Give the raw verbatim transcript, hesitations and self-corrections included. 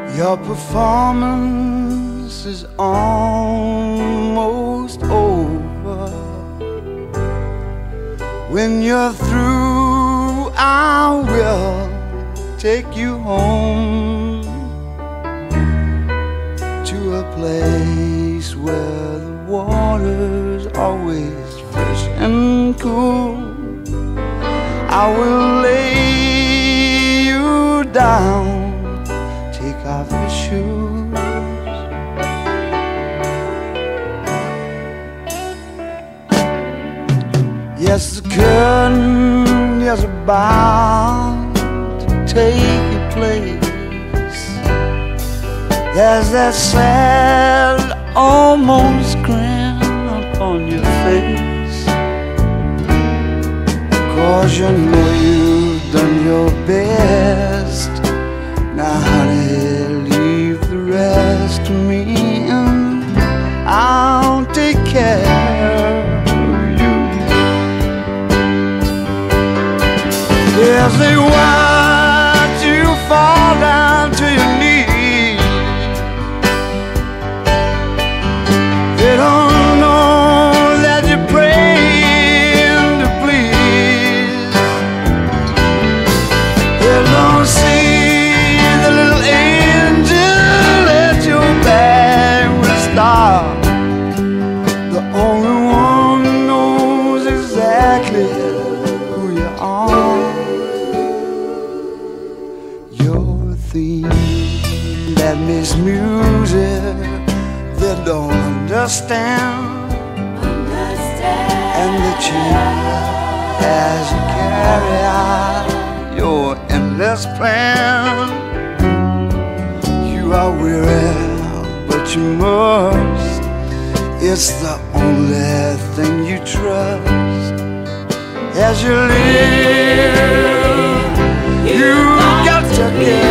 Your performance is almost over. When you're through, I will take you home to a place where the water's always fresh and cool. I will lay you down, take off your shoes. Yes, the curtain is about to take your place. There's that sad, almost grin upon your face, 'cause you know you've done your best. Now honey, leave the rest to me, and I'll take care of you. Yes, they watch you fall down to your knees. They don't know that you're praying to please. They don't see the little angel at your back will stop. The only one who knows exactly who you are. You're a theme that makes music they don't understand, understand. And the chamber as you carry out your endless plan. You are weary, but you must. It's the only thing you trust. As you live, you got to get